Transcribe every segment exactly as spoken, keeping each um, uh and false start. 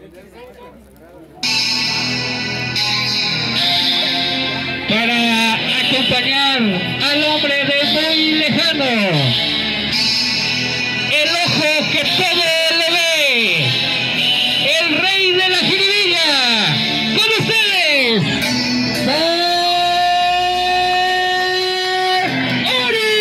Para acompañar al hombre de muy lejano, el ojo que todo lo ve, el rey de la jiribilla, con ustedes, Don Ori.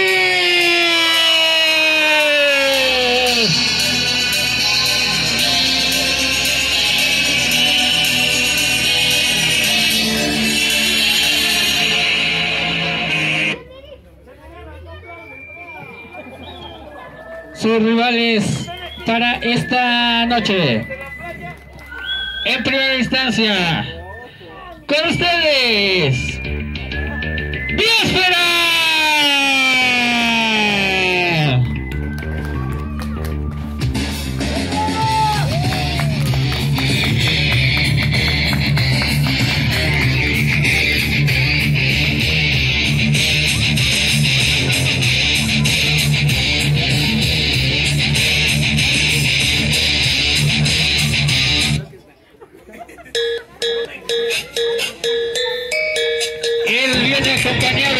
Sus rivales para esta noche. En primera instancia, con ustedes, Biosfera. Él viene acompañado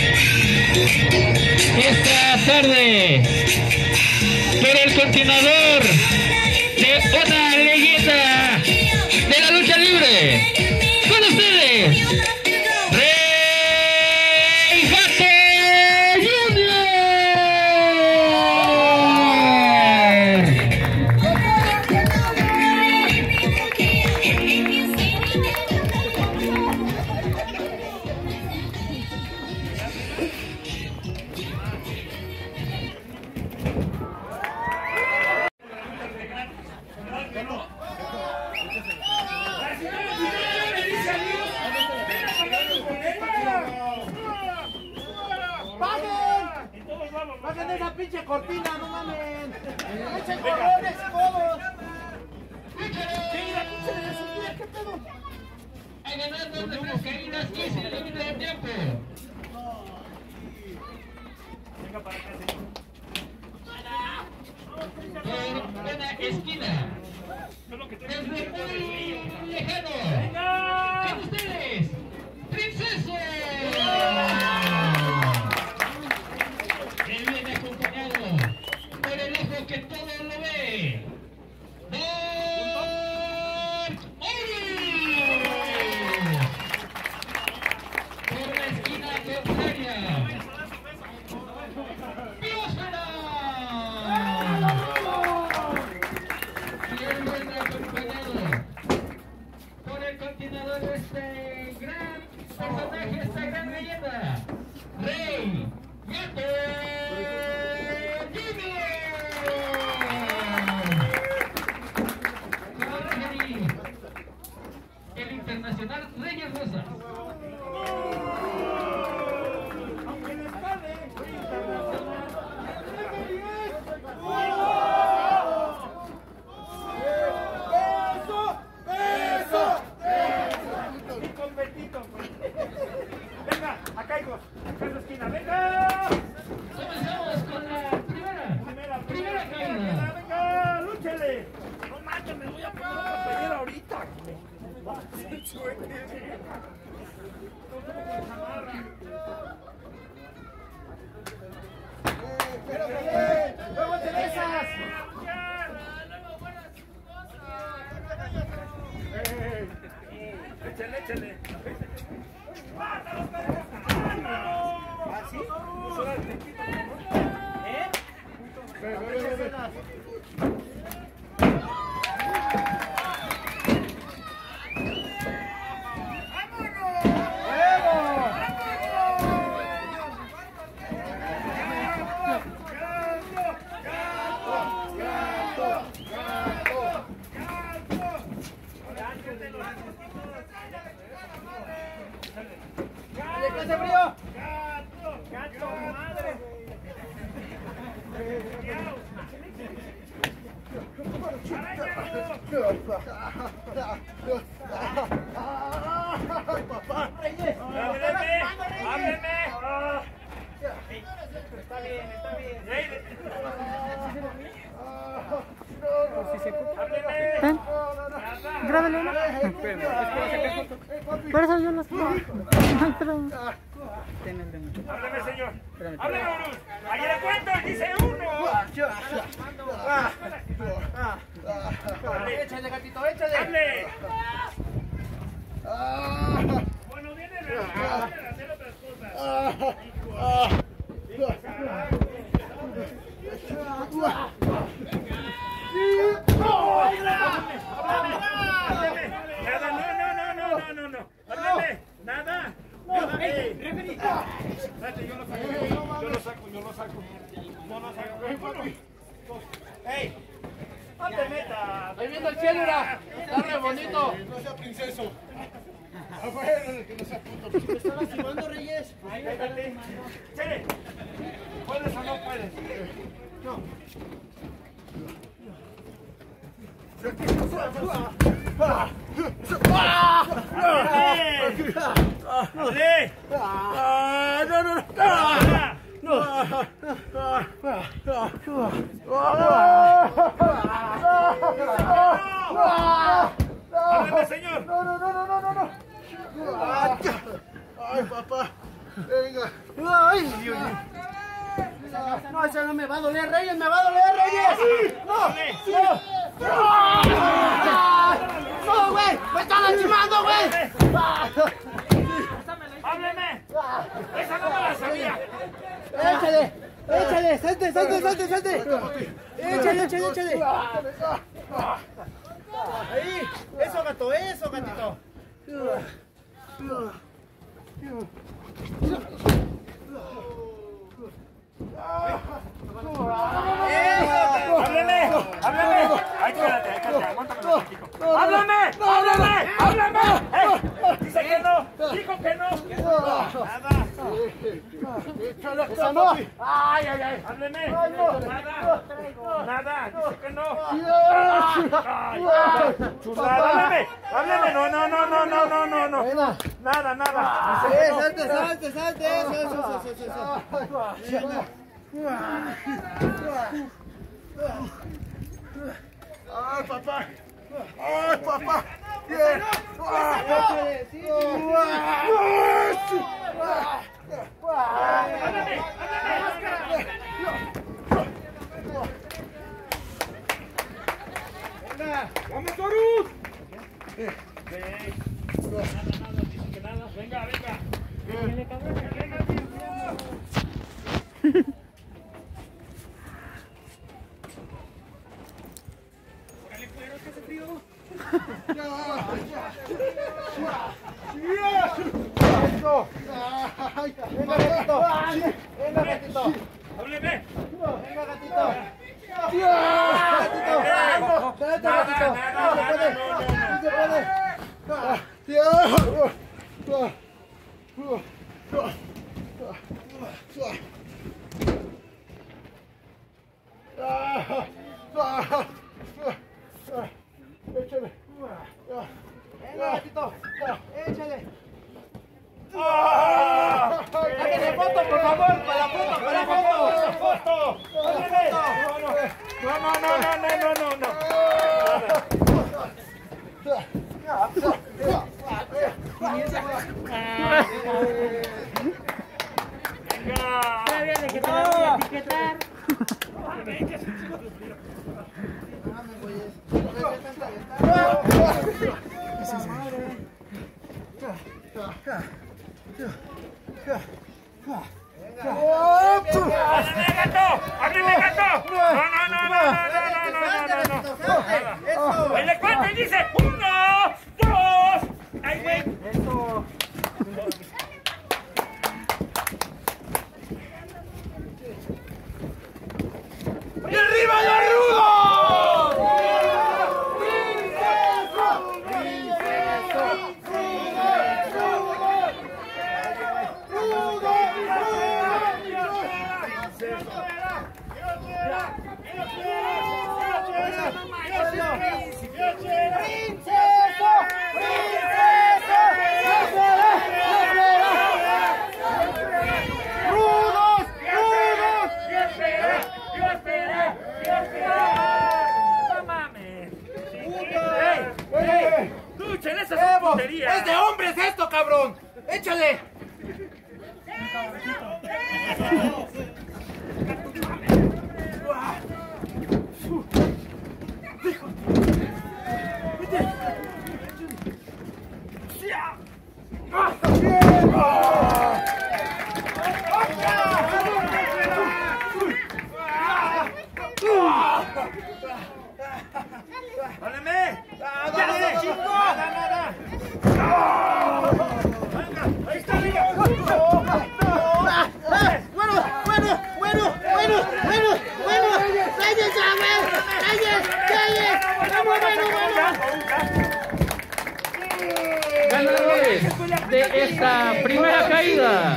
esta tarde por el continuador de una leyenda de la lucha libre. Con ustedes, Rey Gato Junior. ¡Bajen esa pinche cortina, no mamen! ¡Echen colores todos! ¡Mira, pinche de su tía, qué pedo! Ha ganado nuestras caídas y sin límite de tiempo. Venga para acá, señor. Por una esquina. Desde muy lejano. Con ustedes, Princeso. Él viene acompañado por el ojo que todo lo ve, Don Ori. Por la esquina contraria, Biosfera. Y él viene acompañado por el continuador de este gran personaje, esta gran leyenda, Rey Gato Junior. Como referí, el internacional Reyes Rosas. Aunque les pague, soy internacional. ¡Eso! ¡Eso! ¡Eso! Mi convertito, pues. Venga, acá hay dos. Acá en la esquina, venga. Comenzamos con la primera, Primera, primera primera, caída. venga, lúchele. No manches, me voy a poner otra playera ahorita. Pero bien, luego te besas. Échale, échale. ¿Ah, sí? ¿Eh? Ve, ve, ve, ve. ¡Hace frío! ¡Gato! ¡Gato, madre! ¡Papá! ¡Reyes! ¡Hábleme! ¡Hábleme! Está bien, está bien. ¡Hábleme! Grábale, ¿no? Por eso yo los pongo. Háblame, señor. Háblame, Bruce. Ahí le cuento, dice uno. Échale, gatito, échale. Hable. Bueno, viene la de hacer otras cosas. Nada, no, no, no, no, no, no, no. Háblame, nada. Espérate, yo lo saco, yo lo saco, yo lo saco. Yo lo saco. Uno, dos. ¡Ey! ¡No te metas! Ahí viene el chelura. Dale, bonito. No sea princeso. Ah, bueno, que no sea puto. ¿Me está lastimando, Reyes? Déjate. Chele, ¿puedes o no puedes? No. ¡Dale! ¡Ah, no, no, no! ¡Háblame, señor! No, no, no, no, no, no, no. Ay, papá. Venga. Ay, Dios mío. No, eso no me va a doler, Reyes, me va a doler, Reyes. No, no. No, güey, me están lastimando, güey. ¡Hábleme! ¡Esa no me la sabía! Échale, échale, salte, salte, salte, salte. Échale, échale, échale. Ahí, eso, gato, eso, gatito. ¡Háblame! ¡Háblame! ¡Ay, espérate, ay, espérate! ¡Aguántame un poquito! ¡Háblame! ¡Háblame! ¡Háblame! ¡Eh! ¡Dice que no! ¡Dijo que no! ¡Nada! ¡Esa no! ¡Ay, ay, ay! ¡Hábleme! ¡Nada! ¡Nada! ¡Dice que no! ¡Ay! ¡Háblame! ¡Háblame! ¡No, no, no, no, no, no, no! no. ¡Nada, nada! Dice que no. Salte, salte, salte. Eso, eso, eso, eso, eso. ¡Ay, papá! ¡Ay, papá! ¡Bien! Échale, sí, ¡Háblame! ¡Háblame! venga. ¡Vamos, Torus! Nada, nada, dice que nada. Venga, venga. Venga, tiempo. Órale, cuero, que hace frío. ¡Eso! ¡Ay! Venga, gatito. Venga, gatito. ¡Hábleme! Venga, gatito. ¡Gatito! Espérate, Nada, gatito. nada, No se puede. nada, no, no, No se puede. Échale. Venga, gatito. Échale. ¡Ah! Sáquenle foto, por favor, para la foto, para la foto. ¡Esa foto! ¡Hábleme! No, no, no, no, no, no, no, no. Venga. Todavía de que te la voy a etiquetar. ¡Háblame, gato! ¡Háblame, gato! No, no, no, no, no, no, no, no, no, no. Eso. Ahí le cuento y dice uno, dos. ¡Ay, güey! Eso. ¡Y arriba los rudos! Eso. tontería! ¡Es de hombres esto, cabrón! ¡Échale! ¡Váleme! ¡Dale, chico! ¡Nada, nada! ¡Venga! ¡Ahí está, liga! ¡Bueno, bueno, bueno, bueno, bueno, bueno! ¡Reyes, ya, güey! ¡Reyes, Reyes! ¡Vamos, bueno, bueno! Ganadores de esta primera caída.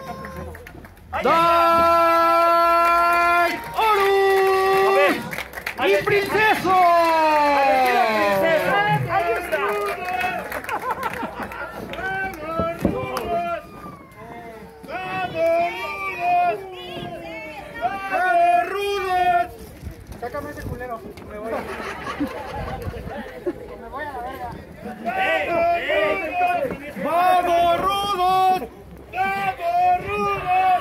¡Dai Horus! ¡Y Princeso! ¡Ahí está! ¡Vamos, rudos! Sácame ese culero. Me voy. Me voy a la verga. ¡Eh! ¡Eh! ¡Vamos, rudos! ¡Vamos, rudos!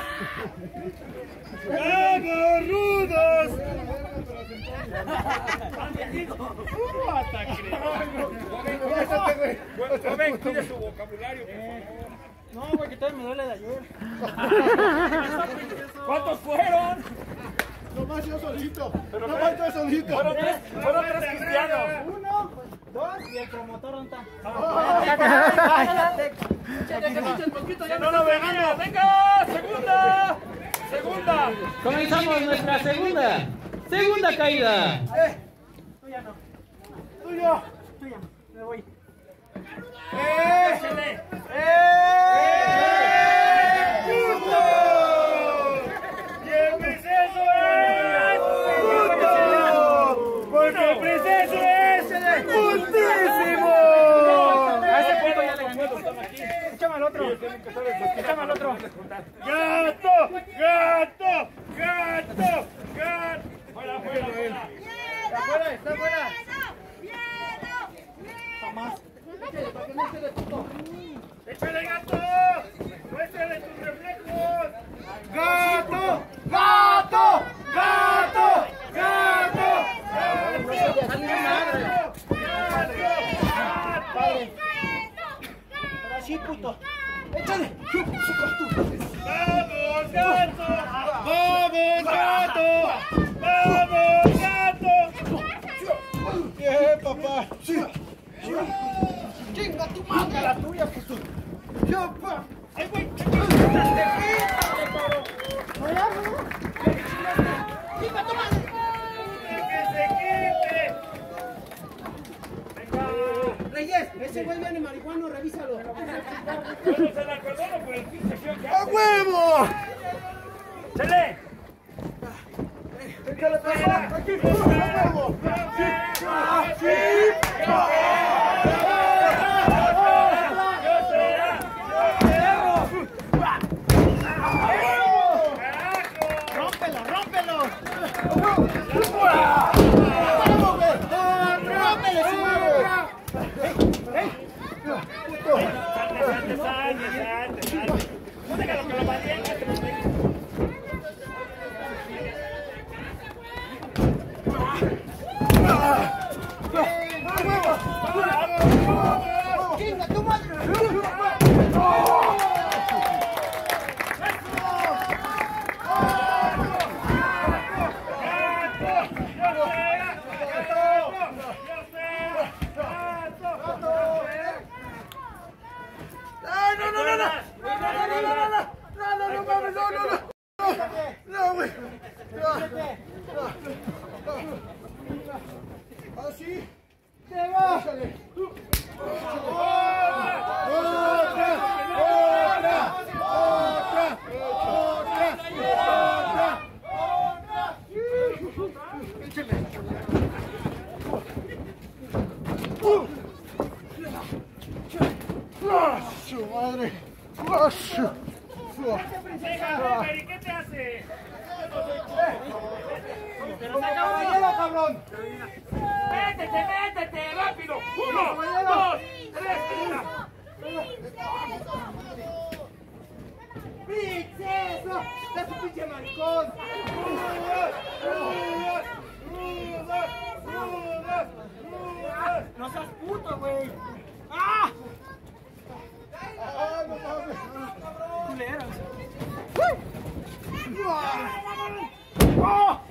¡Vamos, rudos! Joven, cuide su vocabulario, por favor. No, güey, que todavía me duele de ayer. ¿Cuántos fueron? Nomás yo solito. Nomás yo solito. Fueron tres, fueron tres cristianos. Uno, dos y el promotor, ¿dónde está? No lo venga, venga, segunda, segunda. Comenzamos nuestra segunda, segunda caída. Tú ya no. ¡Tuyo! Tú ya no. Me voy. ¡Eh! Échale. ¡Y el princeso es! ¡Punto! ¡Porque el princeso es! ¡Puntísimo! A ese punto ya le gané. Échame al otro. Échame al otro. ¡Gato! ¡Gato! ¡Gato! ¡Gato! ¡Fuera, fuera, fuera! ¡Está fuera, está fuera! Jamás. ¡Échale, gato! ¡Muéstrale tus reflejos! ¡Gato! ¡Gato! ¡Gato! ¡Gato! Ahora sí, puto. ¡Échale! ¡Vamos, gato! ¡Vamos, gato! ¡Vamos, gato! ¡Bien, papá! ¡Sí! ¡Chinga tu madre! ¡La tuya, puto! ¡Yo, pa! ¡Ay, güey! ¡Chinga tu madre! ¡Que se quite! ¡Venga! Reyes, ese güey viene marihuano, revísalo. Bueno, se la perdono por el pinche acción que ¡A hace. huevo! ¡Chale! ¡Échale, papá! ¡Aquí, a huevo! ¡Sí! ¡Rómpelo, rómpelo! ¡Rómpele su madre! Salte, salte, salte, salte. No déjalo que lo mantenga. ¡Chinga tu madre! ¡Ay, no, no, no, no! ¡No, no, no, no, no, no! ¡No, no, no, mames, no, no, no! ¡No, güey! ¡Así! ¡Te va! ¡Su madre! Déjame, ¿qué te hace? ¡Pero me acabo de llevar, cabrón! ¡Métete, métete! ¡Rápido! ¡Uno, dos, tres! seas puto, güey. ¡Ah! Culeros. ¡Oh!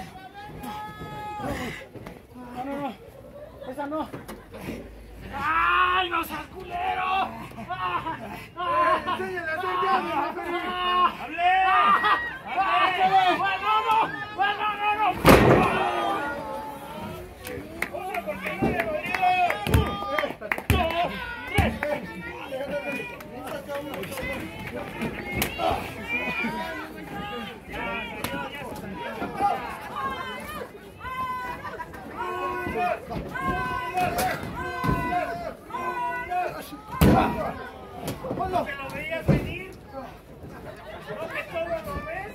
No, no, no. Esa no. ¡Ay, no seas culero! ¡Ah! ¡Ah! ¡Enséñale, enséñale! ¡Hable! ¡Hable! ¡No, no! ¡No, no, no! ¡Otra porque no le dolió! ¡Dos, tres! ¿No que lo veías venir? ¿No que todo lo ves?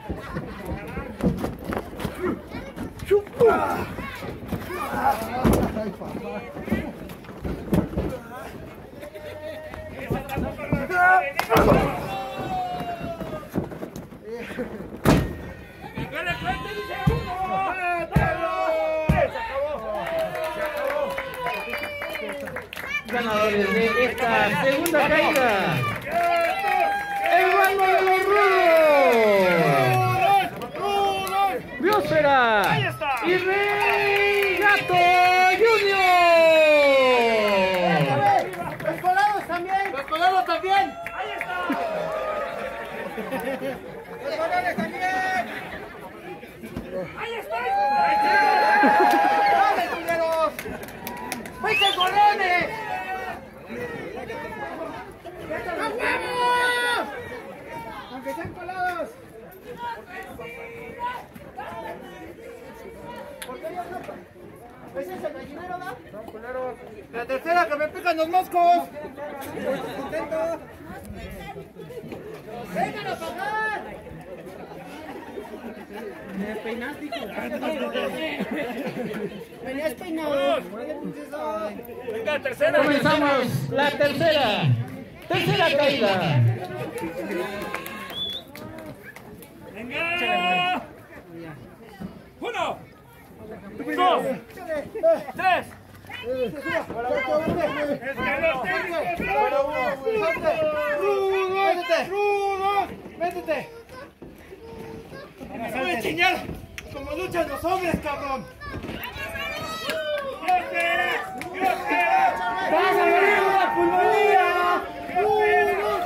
Esa tampoco lo ves venir. ¡Que le cuente, dice uno! ¡Se acabó! ¡Se acabó! Ganadores de esta segunda caída. El bando de los rudos. Biosfera y Rey Gato Junior. ¡Los colados también! ¡Los colados también! ¡Ahí está! ¡Los colados también! ¡Ahí está! ¡Dale, culeros! ¡Fuiste colones! ¡A huevo! Aunque sean colados. ¿Por qué ya no? ¿Ese es el gallinero, va? Son culeros. La tercera que me pican los moscos. Estoy contento. ¡Vengan a pagar! Me peinaste, hijo. Venías peinado. Venga, tercera. Comenzamos la tercera. Tercera caída. Venga. Uno. Dos. Tres. Es que los técnicos ¡Métete! ¡Rudos! ¡Métete! ¡Me voy a enseñar como luchan los hombres, cabrón! ¡Dios quiera! ¡Dios quiera! ¡Vas a morir una pulmonía! ¡Rudos!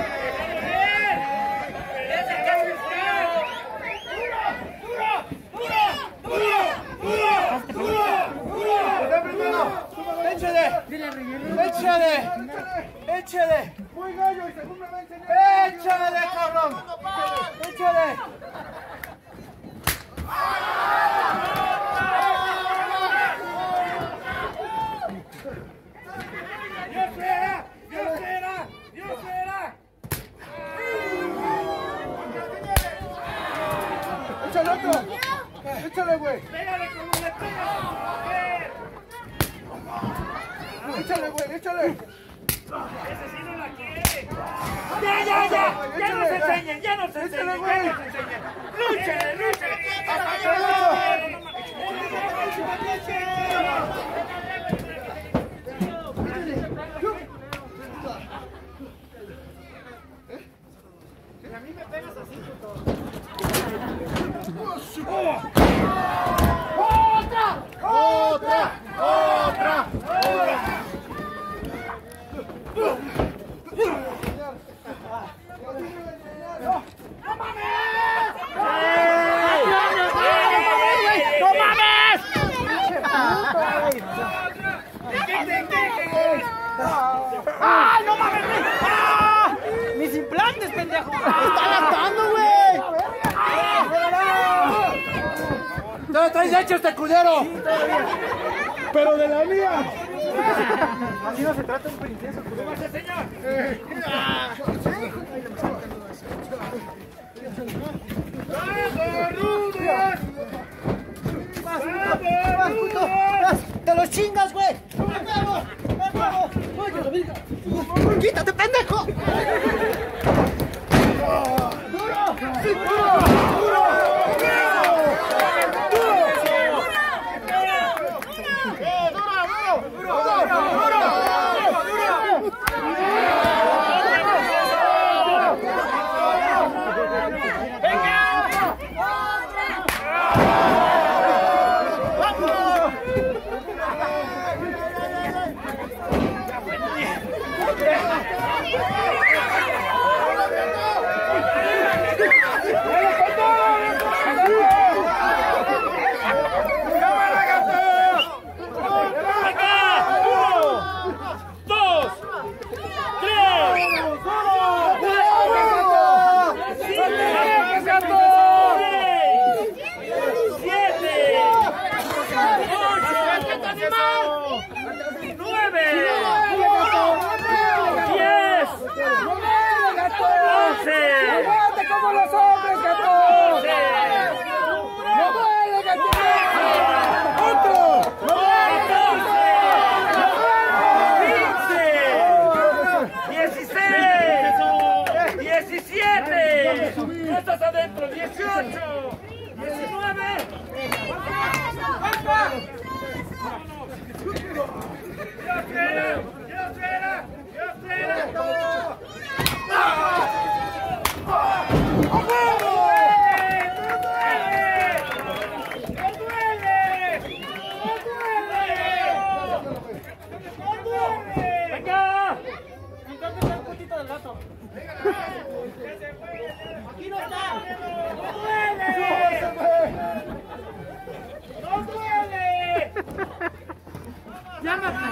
¡Échale! ¡Échale! ¡Échale! ¡Muy gallo! ¡Y según me va a enseñar! ¡Échale, cabrón! ¡Échale! ¡Dios quiera! ¡Dios quiera! ¡Dios quiera! ¡Échale otro! ¡Échale, güey! ¡Pégale como le pegas! ¡Échale, güey! ¡Échale! ¡Ese sí no la quiere! ¡Ya, ya, ya! ¡Ya nos enseñen! ¡Ya nos enseñen! ¡Ya nos enseñen! ¡Lúchale, lúchale! A mí me pegas así, puto. ¡Otra! ¡Otra! ¡Otra! ¡Otra! ¡No mames! ¡No mames! ¡Ay, no mames! ¡Ah! ¡Mis implantes, pendejo! ¡Está gastando, güey! ¡Te lo traes hecho este culero! ¡Pero de la mía! Así no se trata un princesa, culero. señor! ¡Vamos, rudos! ¡Vas, vas, puto! ¡Vas! ¡Te los chingas, güey! ¡De nuevo! ¡De nuevo! ¡Quítate, pendejo! ¡Duro! ¡Sí, duro! ¡Duro! ¡Duro! ¡Duro! ¡Duro!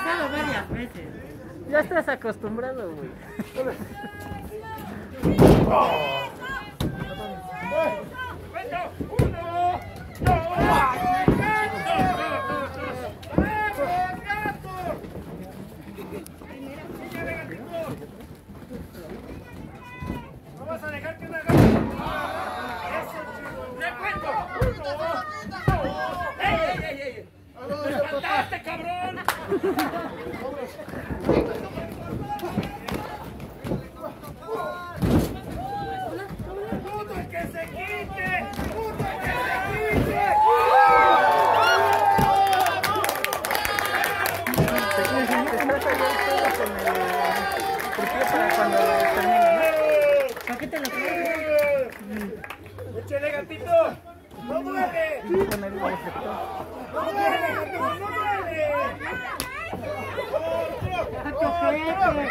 pasado varias veces. Ya estás acostumbrado, güey. No vas a dejar que me haga. Eso, ¡te cuento! ¡Uno! ¡Dos! ¡Ey, ey, ey, ey! ¡Te faltaste, cabrón! ¡Puto el que se quite! ¡Puto el que se quite! Para cuando termine, ¿no? ¿Por qué te lo traes? ¡Échale, gatito! ¡No duele! Con el reflector. ¡No duele, gatito! ¡No duele! ¡Otro! ¡Otro!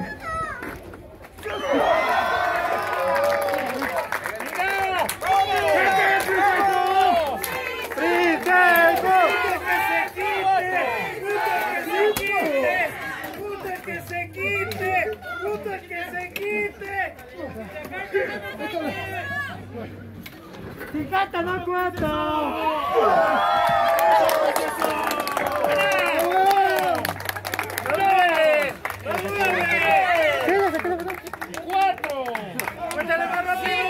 ¡Que se quite! ¡Puta que se quite! ¡Si canta, no cuento! ¡Cuatro! ¡Cuéntale más rápido!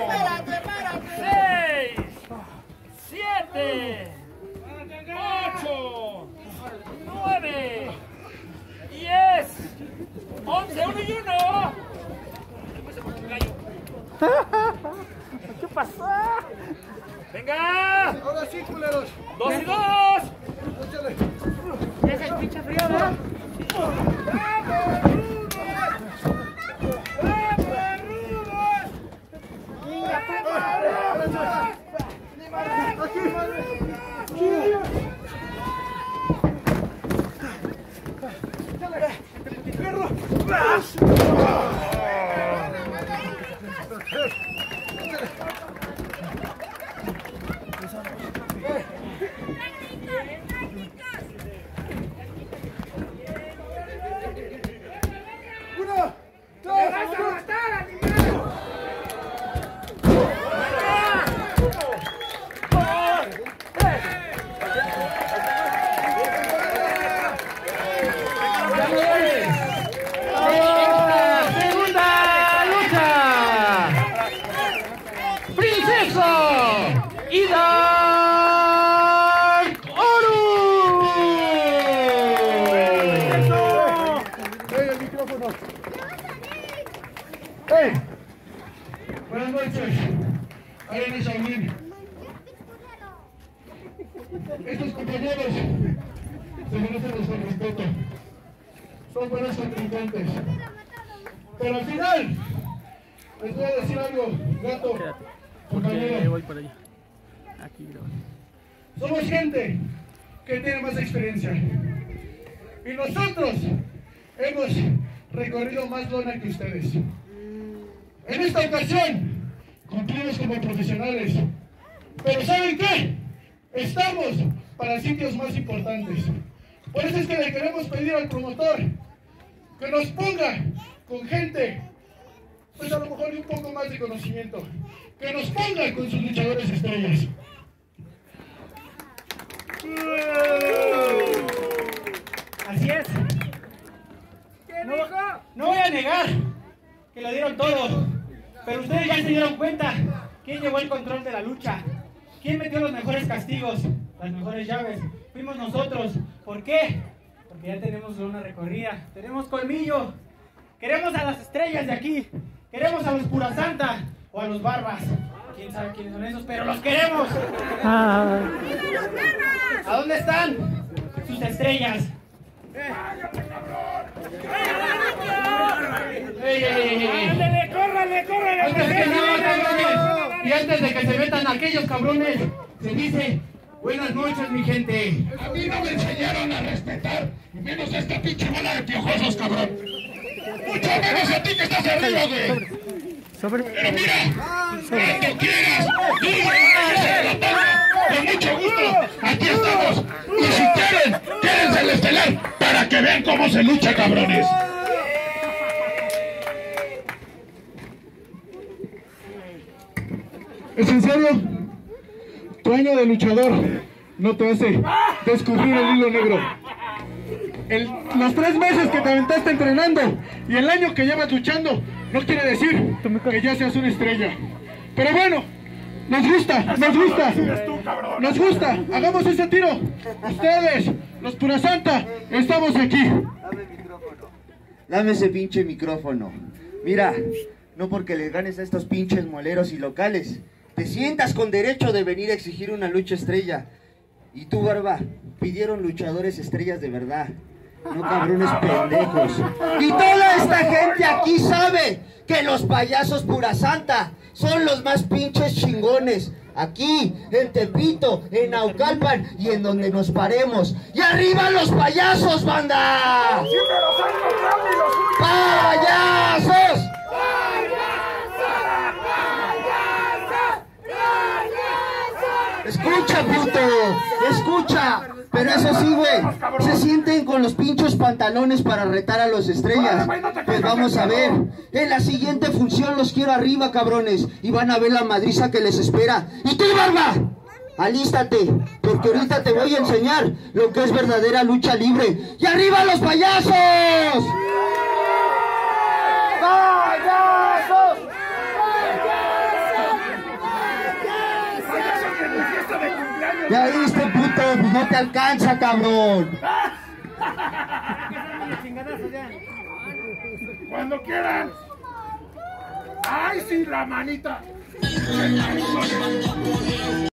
¡Seis! ¡Siete! ¡Ocho! ¡Nueve! ¡Diez! ¡Once! ¡Uno y uno! ¿Qué pasó? ¡Venga! Ahora sí, culeros. ¡Dos y dos! Échale. ¿Ya es el pinche frío, no? Uno, dos, ¡Vas a matar, animal! Segunda lucha. Princeso y Dark Horus. ¡Ey, el micrófono! ¡Hey! Buenas noches. Ariel y Saulín. Estos compañeros se merecen nuestro respeto. Son buenos contrincantes. Pero al final, les voy a decir algo, gato, Porque compañero. voy por allá. Aquí, grabando. Somos gente que tiene más experiencia. Y nosotros hemos recorrido más lona que ustedes. En esta ocasión, cumplimos como profesionales. Pero ¿saben qué? Estamos para sitios más importantes. Por eso es que le queremos pedir al promotor que nos ponga con gente, pues a lo mejor de un poco más de conocimiento. Que nos ponga con sus luchadores estrellas. Así es. No, no voy a negar que lo dieron todo, pero ustedes ya se dieron cuenta quién llevó el control de la lucha, quién metió los mejores castigos, las mejores llaves. Fuimos nosotros. ¿Por qué? Porque ya tenemos una recorrida, tenemos colmillo, queremos a las estrellas de aquí, queremos a los Pura Santa o a los Barbas. Quién sabe quiénes son esos, pero los queremos. ¿A dónde están sus estrellas? ¡Ey, ey, ey, ey! ¡Ándale, córrale, córrale! Antes que nada, cabrones, y antes de que se metan aquellos cabrones, se dice, buenas noches, mi gente. A mí no me enseñaron a respetar, menos a esta pinche bola de piojosos, cabrón. Mucho menos a ti que estás arriba, güey. Sobre. Pero mira, cuando quieras, dime, se lo pongo con mucho gusto, aquí estamos. Y si quieren, quédense al estelar para que vean cómo se lucha, cabrones. ¿Es en serio? Tu año de luchador no te hace descubrir el hilo negro. El, los tres meses que te aventaste entrenando y el año que llevas luchando no quiere decir que ya seas una estrella. Pero bueno, nos gusta, nos gusta, nos gusta, hagamos ese tiro. Ustedes, los Pura Santa, estamos aquí. Dame el micrófono. Dame ese pinche micrófono. Mira, no porque les ganes a estos pinches moleros y locales, te sientas con derecho de venir a exigir una lucha estrella. Y tú, Barba, pidieron luchadores estrellas de verdad, no cabrones pendejos. Y toda esta gente aquí sabe que los payasos Pura Santa son los más pinches chingones. Aquí, en Tepito, en Naucalpan y en donde nos paremos. ¡Y arriba los payasos, banda! ¡Payasos! Escucha, puto, escucha. Pero eso sí, güey, se sienten con los pinchos pantalones para retar a los estrellas. Pues vamos a ver, en la siguiente función los quiero arriba, cabrones, y van a ver la madriza que les espera. Y tú, Barba, alístate, porque ahorita te voy a enseñar lo que es verdadera lucha libre. ¡Y arriba los payasos! ¡Payasos! Ya viste, puto, pues no te alcanza, cabrón. Cuando quieran. ¡Ay, sí, la manita!